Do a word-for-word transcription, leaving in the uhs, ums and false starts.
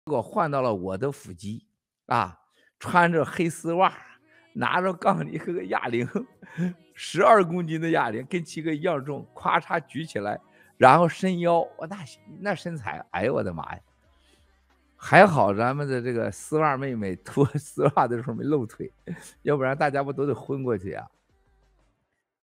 结果换到了我的腹肌，啊，穿着黑丝袜，拿着杠铃和个哑铃十二公斤的哑铃跟七哥一样重，咵嚓举起来，然后伸腰，哇，那那身材，哎呦我的妈呀！还好咱们的这个丝袜妹妹脱丝袜的时候没露腿，要不然大家不都得昏过去呀。